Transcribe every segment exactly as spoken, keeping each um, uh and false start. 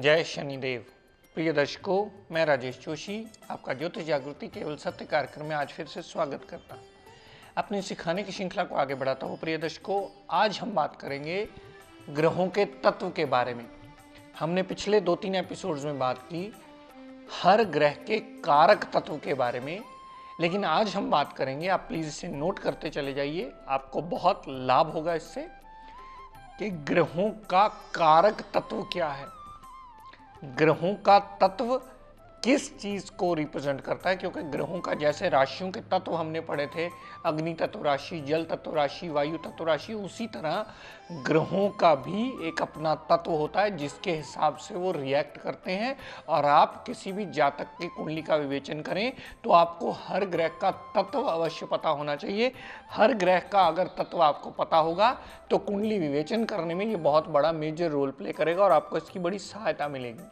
जय शनिदेव। प्रिय दर्शकों, मैं राजेश जोशी आपका ज्योतिष जागृति केवल सत्य कार्यक्रम में आज फिर से स्वागत करता हूँ। अपनी सिखाने की श्रृंखला को आगे बढ़ाता हूँ। प्रिय दर्शकों, आज हम बात करेंगे ग्रहों के तत्व के बारे में। हमने पिछले दो तीन एपिसोड्स में बात की हर ग्रह के कारक तत्व के बारे में, लेकिन आज हम बात करेंगे, आप प्लीज इसे नोट करते चले जाइए, आपको बहुत लाभ होगा इससे, कि ग्रहों का कारक तत्व क्या है, ग्रहों का तत्व किस चीज को रिप्रेजेंट करता है। क्योंकि ग्रहों का जैसे राशियों के तत्व हमने पढ़े थे, अग्नि तत्व राशि, जल तत्व राशि, वायु तत्व राशि, उसी तरह ग्रहों का भी एक अपना तत्व होता है जिसके हिसाब से वो रिएक्ट करते हैं। और आप किसी भी जातक की कुंडली का विवेचन करें तो आपको हर ग्रह का तत्व अवश्य पता होना चाहिए। हर ग्रह का अगर तत्व आपको पता होगा तो कुंडली विवेचन करने में ये बहुत बड़ा मेजर रोल प्ले करेगा और आपको इसकी बड़ी सहायता मिलेगी।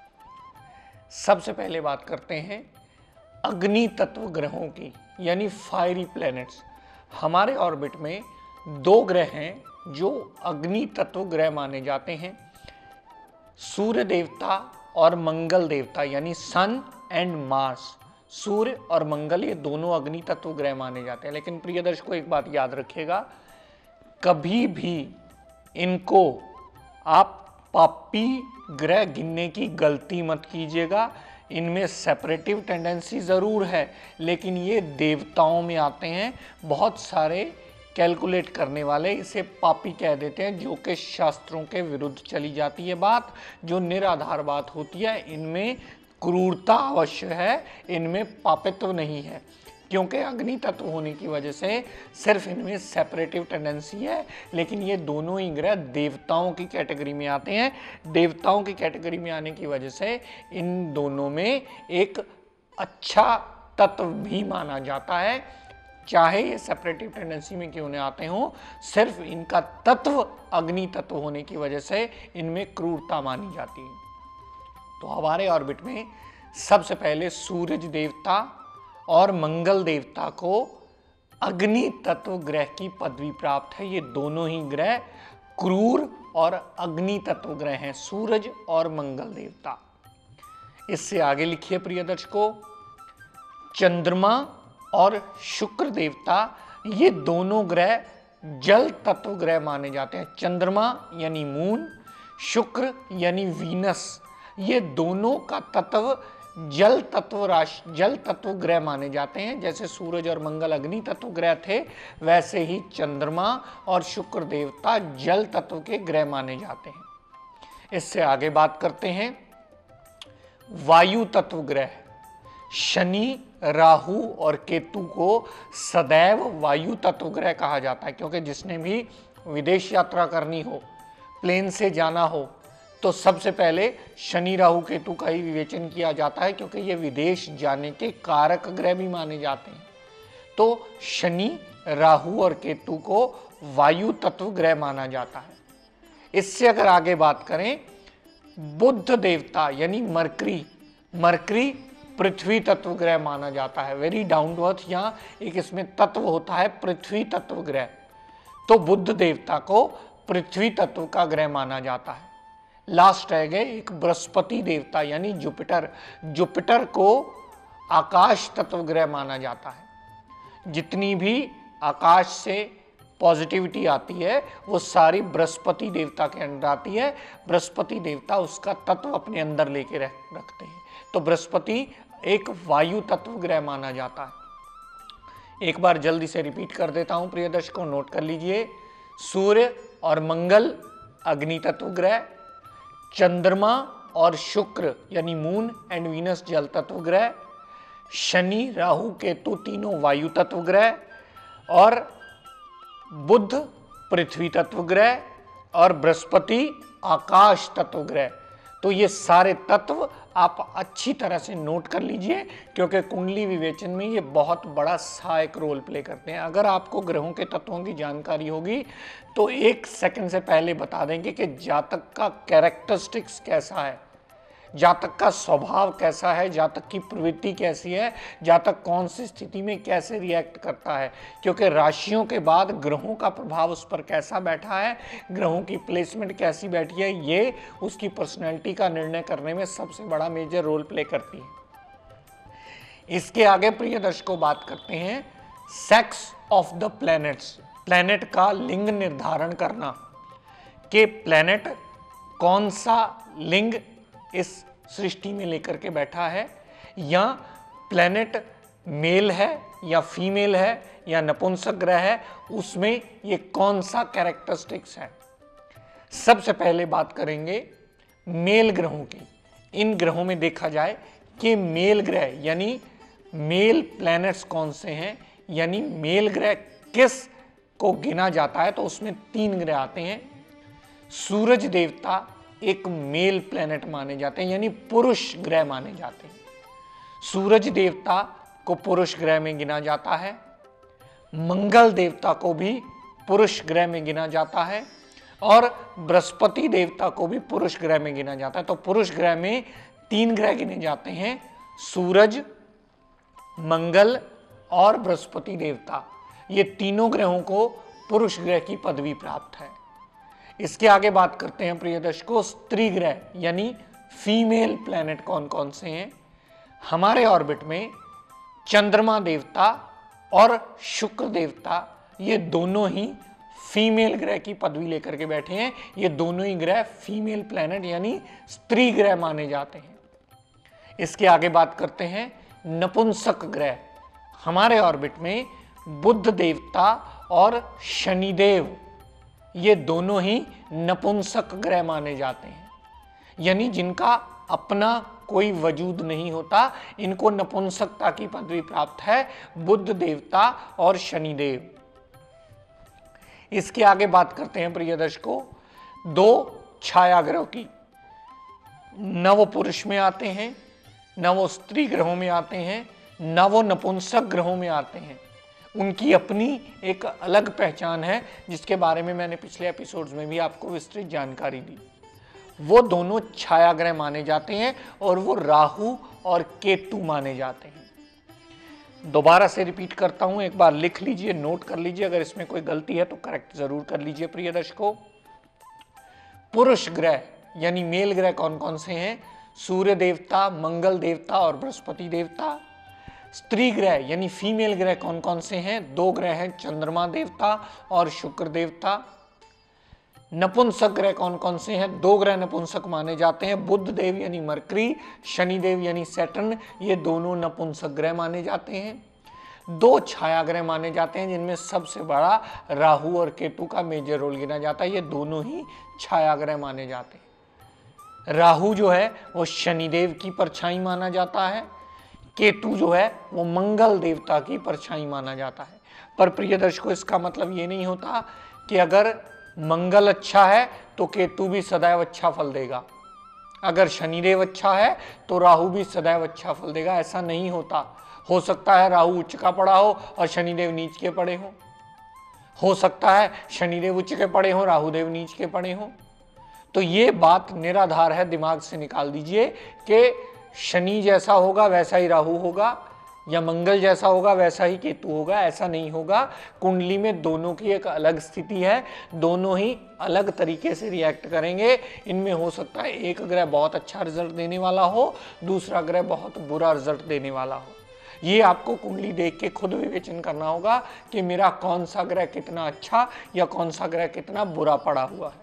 सबसे पहले बात करते हैं अग्नि तत्व ग्रहों की, यानी फायरी प्लैनेट्स। हमारे ऑर्बिट में दो ग्रह हैं जो अग्नि तत्व ग्रह माने जाते हैं, सूर्य देवता और मंगल देवता, यानी सन एंड मार्स। सूर्य और मंगल ये दोनों अग्नि तत्व ग्रह माने जाते हैं। लेकिन प्रिय दर्शकों, एक बात याद रखिएगा, कभी भी इनको आप पापी ग्रह गिनने की गलती मत कीजिएगा। इनमें सेपरेटिव टेंडेंसी ज़रूर है, लेकिन ये देवताओं में आते हैं। बहुत सारे कैलकुलेट करने वाले इसे पापी कह देते हैं, जो कि शास्त्रों के विरुद्ध चली जाती है बात, जो निराधार बात होती है। इनमें क्रूरता अवश्य है, इनमें पापित्व नहीं है, क्योंकि अग्नि तत्व होने की वजह से सिर्फ इनमें सेपरेटिव टेंडेंसी है। लेकिन ये दोनों ही ग्रह देवताओं की कैटेगरी में आते हैं। देवताओं की कैटेगरी में आने की वजह से इन दोनों में एक अच्छा तत्व भी माना जाता है, चाहे ये सेपरेटिव टेंडेंसी में क्यों न आते हों। सिर्फ इनका तत्व अग्नि तत्व होने की वजह से इनमें क्रूरता मानी जाती है। तो हमारे ऑर्बिट में सबसे पहले सूरज देवता और मंगल देवता को अग्नि तत्व ग्रह की पदवी प्राप्त है। ये दोनों ही ग्रह क्रूर और अग्नि तत्व ग्रह हैं, सूरज और मंगल देवता। इससे आगे लिखिए प्रिय दर्शकों, चंद्रमा और शुक्र देवता, ये दोनों ग्रह जल तत्व ग्रह माने जाते हैं। चंद्रमा यानी मून, शुक्र यानी वीनस, ये दोनों का तत्व जल तत्व राशि जल तत्व ग्रह माने जाते हैं। जैसे सूरज और मंगल अग्नि तत्व ग्रह थे, वैसे ही चंद्रमा और शुक्र देवता जल तत्व के ग्रह माने जाते हैं। इससे आगे बात करते हैं वायु तत्व ग्रह। शनि, राहु और केतु को सदैव वायु तत्व ग्रह कहा जाता है, क्योंकि जिसने भी विदेश यात्रा करनी हो, प्लेन से जाना हो, तो सबसे पहले शनि राहु केतु का ही विवेचन किया जाता है, क्योंकि ये विदेश जाने के कारक ग्रह भी माने जाते हैं। तो शनि, राहु और केतु को वायु तत्व ग्रह माना जाता है। इससे अगर आगे बात करें, बुध देवता यानी मरकरी, मरकरी पृथ्वी तत्व ग्रह माना जाता है। वेरी डाउन टू अर्थ, यहाँ एक इसमें तत्व होता है पृथ्वी तत्व ग्रह, तो बुध देवता को पृथ्वी तत्व का ग्रह माना जाता है। लास्ट रह गए एक बृहस्पति देवता यानी जुपिटर। जुपिटर को आकाश तत्व ग्रह माना जाता है। जितनी भी आकाश से पॉजिटिविटी आती है वो सारी बृहस्पति देवता के अंदर आती है। बृहस्पति देवता उसका तत्व अपने अंदर लेके रखते हैं, तो बृहस्पति एक वायु तत्व ग्रह माना जाता है। एक बार जल्दी से रिपीट कर देता हूं प्रिय दर्शकों, नोट कर लीजिए। सूर्य और मंगल अग्नि तत्व ग्रह, चंद्रमा और शुक्र यानी मून एंड वीनस जल तत्व ग्रह, शनि राहु केतु तीनों वायु तत्व ग्रह, और बुध पृथ्वी तत्व ग्रह, और बृहस्पति आकाश तत्व ग्रह। तो ये सारे तत्व आप अच्छी तरह से नोट कर लीजिए, क्योंकि कुंडली विवेचन में ये बहुत बड़ा सहायक रोल प्ले करते हैं। अगर आपको ग्रहों के तत्वों की जानकारी होगी तो एक सेकंड से पहले बता देंगे कि जातक का कैरेक्टरिस्टिक्स कैसा है। जातक का स्वभाव कैसा है, जातक की प्रवृत्ति कैसी है, जातक कौन सी स्थिति में कैसे रिएक्ट करता है, क्योंकि राशियों के बाद ग्रहों का प्रभाव उस पर कैसा बैठा है, ग्रहों की प्लेसमेंट कैसी बैठी है, ये उसकी पर्सनैलिटी का निर्णय करने में सबसे बड़ा मेजर रोल प्ले करती है। इसके आगे प्रिय दर्शकों बात करते हैं sex of the planets. Planet का लिंग निर्धारण करना कि प्लैनेट कौन सा लिंग इस सृष्टि में लेकर के बैठा है, या प्लैनेट मेल है या फीमेल है या नपुंसक ग्रह है, उसमें ये कौन सा कैरेक्टरिस्टिक्स है। सबसे पहले बात करेंगे मेल ग्रहों की। इन ग्रहों में देखा जाए कि मेल ग्रह यानी मेल प्लैनेट्स कौन से हैं, यानी मेल ग्रह किस को गिना जाता है, तो उसमें तीन ग्रह आते हैं। सूरज देवता एक मेल प्लैनेट माने जाते हैं, यानी पुरुष ग्रह माने जाते हैं। सूरज देवता को पुरुष ग्रह में गिना जाता है। मंगल देवता को भी पुरुष ग्रह में गिना जाता है और बृहस्पति देवता को भी पुरुष ग्रह में गिना जाता है। तो पुरुष ग्रह में तीन ग्रह गिने जाते हैं, सूरज, मंगल और बृहस्पति देवता। ये तीनों ग्रहों को पुरुष ग्रह की पदवी प्राप्त है। इसके आगे बात करते हैं प्रिय दर्शकों स्त्री ग्रह यानी फीमेल प्लैनेट कौन कौन से हैं। हमारे ऑर्बिट में चंद्रमा देवता और शुक्र देवता, ये दोनों ही फीमेल ग्रह की पदवी लेकर के बैठे हैं। ये दोनों ही ग्रह फीमेल प्लैनेट यानी स्त्री ग्रह माने जाते हैं। इसके आगे बात करते हैं नपुंसक ग्रह। हमारे ऑर्बिट में बुध देवता और शनिदेव, ये दोनों ही नपुंसक ग्रह माने जाते हैं, यानी जिनका अपना कोई वजूद नहीं होता, इनको नपुंसकता की पदवी प्राप्त है, बुध देवता और शनिदेव। इसके आगे बात करते हैं प्रिय दर्शकों दो छाया ग्रहों की। नव पुरुष में आते हैं, नवो स्त्री ग्रहों में आते हैं, नवो नपुंसक ग्रहों में आते हैं। उनकी अपनी एक अलग पहचान है, जिसके बारे में मैंने पिछले एपिसोड्स में भी आपको विस्तृत जानकारी दी। वो दोनों छाया ग्रह माने जाते हैं और वो राहु और केतु माने जाते हैं। दोबारा से रिपीट करता हूं, एक बार लिख लीजिए, नोट कर लीजिए, अगर इसमें कोई गलती है तो करेक्ट जरूर कर लीजिए प्रिय दर्शकों। पुरुष ग्रह यानी मेल ग्रह कौन कौन से हैं? सूर्य देवता, मंगल देवता और बृहस्पति देवता। स्त्री ग्रह यानी फीमेल ग्रह कौन कौन से हैं? दो ग्रह हैं, चंद्रमा देवता और शुक्र देवता। नपुंसक ग्रह कौन कौन से हैं? दो ग्रह नपुंसक माने जाते हैं, बुध देव यानी मरकरी, शनिदेव यानी सैटर्न, ये दोनों नपुंसक ग्रह माने जाते हैं। दो छाया ग्रह माने जाते हैं, जिनमें सबसे बड़ा राहु और केतु का मेजर रोल गिना जाता है, ये दोनों ही छाया ग्रह माने जाते हैं। राहु जो है वो शनिदेव की परछाई माना जाता है, केतु जो है वो मंगल देवता की परछाई माना जाता है। पर प्रिय दर्शकों इसका मतलब ये नहीं होता कि अगर मंगल अच्छा है तो केतु भी सदैव अच्छा फल देगा, अगर शनिदेव अच्छा है तो राहु भी सदैव अच्छा फल देगा, ऐसा नहीं होता। हो सकता है राहु उच्च का पड़ा हो और शनिदेव नीच के पड़े हो हो सकता है शनिदेव उच्च के पड़े हो, राहुदेव नीच के पड़े हो। तो ये बात निराधार है, दिमाग से निकाल दीजिए कि शनि जैसा होगा वैसा ही राहु होगा या मंगल जैसा होगा वैसा ही केतु होगा, ऐसा नहीं होगा। कुंडली में दोनों की एक अलग स्थिति है, दोनों ही अलग तरीके से रिएक्ट करेंगे। इनमें हो सकता है एक ग्रह बहुत अच्छा रिजल्ट देने वाला हो, दूसरा ग्रह बहुत बुरा रिजल्ट देने वाला हो। ये आपको कुंडली देख के खुद विवेचन करना होगा कि मेरा कौन सा ग्रह कितना अच्छा या कौन सा ग्रह कितना बुरा पड़ा हुआ है।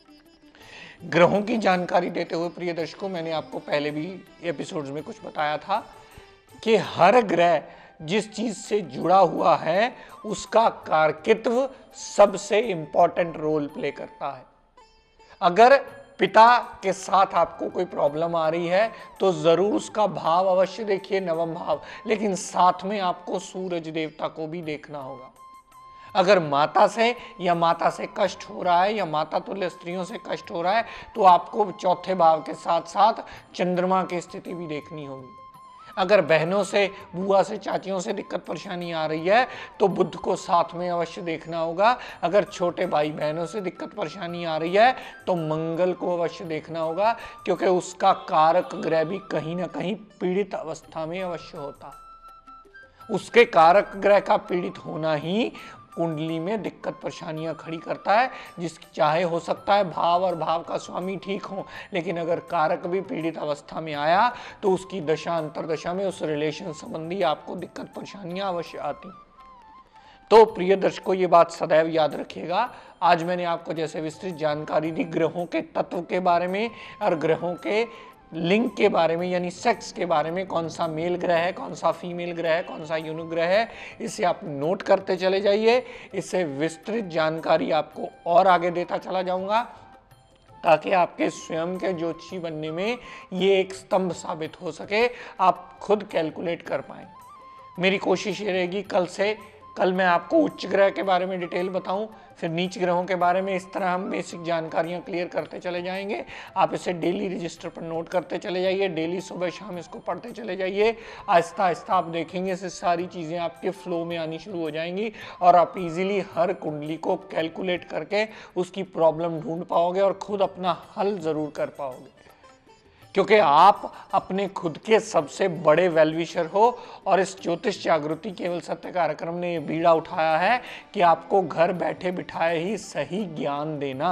ग्रहों की जानकारी देते हुए प्रिय दर्शकों, मैंने आपको पहले भी एपिसोड्स में कुछ बताया था कि हर ग्रह जिस चीज से जुड़ा हुआ है उसका कारकित्व सबसे इंपॉर्टेंट रोल प्ले करता है। अगर पिता के साथ आपको कोई प्रॉब्लम आ रही है तो जरूर उसका भाव अवश्य देखिए, नवम भाव, लेकिन साथ में आपको सूरज देवता को भी देखना होगा। अगर माता से या माता से कष्ट हो रहा है या माता तुल्य स्त्रियों से कष्ट हो रहा है तो आपको चौथे भाव के साथ साथ चंद्रमा की स्थिति भी देखनी होगी। अगर बहनों से, बुआ से, चाचियों से दिक्कत परेशानी आ रही है तो बुध को साथ में अवश्य देखना होगा। अगर छोटे भाई बहनों से दिक्कत परेशानी आ रही है तो मंगल को अवश्य देखना होगा, क्योंकि उसका कारक ग्रह भी कहीं ना कहीं पीड़ित अवस्था में अवश्य होता है। उसके कारक ग्रह का पीड़ित होना ही कुंडली में दिक्कत परेशानियां खड़ी करता है, जिसकी चाहे हो सकता है भाव और भाव का स्वामी ठीक हो, लेकिन अगर कारक भी पीड़ित अवस्था में आया तो उसकी दशा अंतरदशा में उस रिलेशन संबंधी आपको दिक्कत परेशानियां अवश्य आती। तो प्रिय दर्शकों, ये बात सदैव याद रखिएगा। आज मैंने आपको जैसे विस्तृत जानकारी दी ग्रहों के तत्व के बारे में और ग्रहों के लिंग के बारे में, यानी सेक्स के बारे में, कौन सा मेल ग्रह है, कौन सा फीमेल ग्रह है, कौन सा यूनिग्रह है, इसे आप नोट करते चले जाइए। इससे विस्तृत जानकारी आपको और आगे देता चला जाऊंगा, ताकि आपके स्वयं के ज्योतिषी बनने में ये एक स्तंभ साबित हो सके, आप खुद कैलकुलेट कर पाएं। मेरी कोशिश ये रहेगी कल से कल मैं आपको उच्च ग्रह के बारे में डिटेल बताऊं, फिर नीच ग्रहों के बारे में। इस तरह हम बेसिक जानकारियां क्लियर करते चले जाएंगे। आप इसे डेली रजिस्टर पर नोट करते चले जाइए, डेली सुबह शाम इसको पढ़ते चले जाइए। आहिस्ता आहिस्ता आप देखेंगे से सारी चीज़ें आपके फ्लो में आनी शुरू हो जाएंगी और आप इजीली हर कुंडली को कैलकुलेट करके उसकी प्रॉब्लम ढूंढ पाओगे और खुद अपना हल ज़रूर कर पाओगे, क्योंकि आप अपने खुद के सबसे बड़े वेलविशर हो। और इस ज्योतिष जागृति केवल सत्य कार्यक्रम ने ये बीड़ा उठाया है कि आपको घर बैठे बिठाए ही सही ज्ञान देना।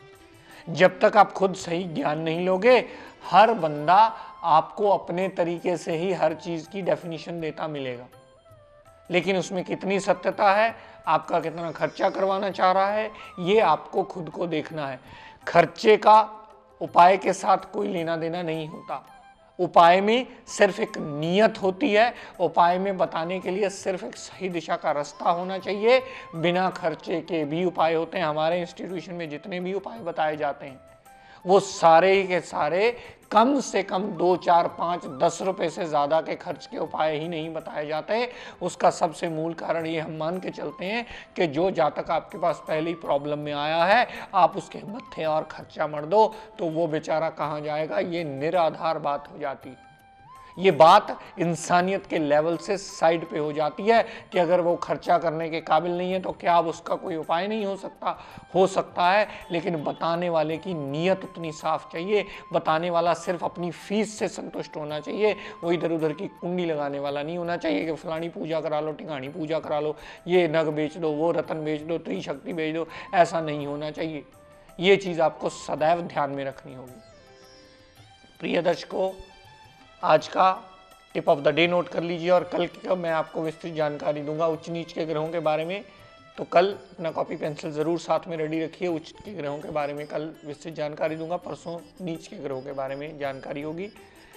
जब तक आप खुद सही ज्ञान नहीं लोगे, हर बंदा आपको अपने तरीके से ही हर चीज की डेफिनेशन देता मिलेगा, लेकिन उसमें कितनी सत्यता है, आपका कितना खर्चा करवाना चाह रहा है, ये आपको खुद को देखना है। खर्चे का उपाय के साथ कोई लेना देना नहीं होता। उपाय में सिर्फ एक नियत होती है। उपाय में बताने के लिए सिर्फ एक सही दिशा का रास्ता होना चाहिए। बिना खर्चे के भी उपाय होते हैं। हमारे इंस्टीट्यूशन में जितने भी उपाय बताए जाते हैं वो सारे के सारे कम से कम दो चार पाँच दस रुपए से ज़्यादा के खर्च के उपाय ही नहीं बताए जाते। उसका सबसे मूल कारण ये हम मान के चलते हैं कि जो जातक आपके पास पहले ही प्रॉब्लम में आया है, आप उसके मत्थे और खर्चा मर दो तो वो बेचारा कहाँ जाएगा, ये निराधार बात हो जाती है। ये बात इंसानियत के लेवल से साइड पे हो जाती है कि अगर वो खर्चा करने के काबिल नहीं है तो क्या अब उसका कोई उपाय नहीं हो सकता? हो सकता है, लेकिन बताने वाले की नीयत उतनी साफ चाहिए। बताने वाला सिर्फ अपनी फीस से संतुष्ट होना चाहिए, वो इधर उधर की कुंडी लगाने वाला नहीं होना चाहिए कि फलानी पूजा करा लो, टिकाणी पूजा करा लो, ये नग बेच दो, वो रतन बेच दो, त्रिशक्ति बेच दो। ऐसा नहीं होना चाहिए। ये चीज़ आपको सदैव ध्यान में रखनी होगी। प्रिय दर्शकों, आज का tip of the day note कर लीजिए और कल की मैं आपको विस्तृत जानकारी दूंगा उच्च नीच के ग्रहों के बारे में। तो कल अपना कॉपी पेंसिल ज़रूर साथ में रेडी रखिए। उच्च के ग्रहों के बारे में कल विस्तृत जानकारी दूंगा, परसों नीच के ग्रहों के बारे में जानकारी होगी।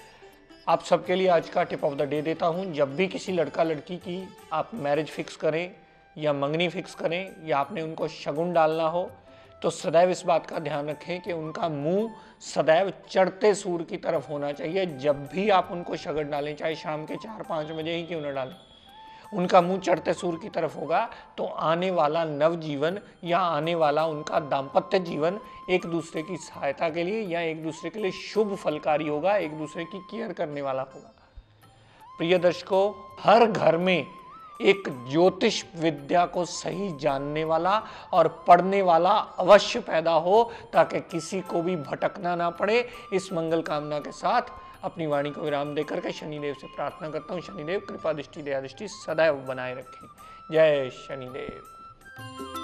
आप सबके लिए आज का टिप ऑफ द डे देता हूं। जब भी किसी लड़का लड़की की आप मैरिज फिक्स करें या मंगनी फिक्स करें या आपने उनको शगुन डालना हो, तो सदैव इस बात का ध्यान रखें कि उनका मुंह सदैव चढ़ते सूर्य की तरफ होना चाहिए। जब भी आप उनको शगन डालें, चाहे शाम के चार पाँच बजे ही क्यों न डालें, उनका मुंह चढ़ते सूर्य की तरफ होगा तो आने वाला नवजीवन या आने वाला उनका दाम्पत्य जीवन एक दूसरे की सहायता के लिए या एक दूसरे के लिए शुभ फलकारी होगा, एक दूसरे की केयर करने वाला होगा। प्रिय दर्शकों, हर घर में एक ज्योतिष विद्या को सही जानने वाला और पढ़ने वाला अवश्य पैदा हो, ताकि किसी को भी भटकना ना पड़े। इस मंगल कामना के साथ अपनी वाणी को विराम देकर के शनिदेव से प्रार्थना करता हूँ, शनिदेव कृपा दृष्टि दया दृष्टि सदैव बनाए रखें। जय शनिदेव।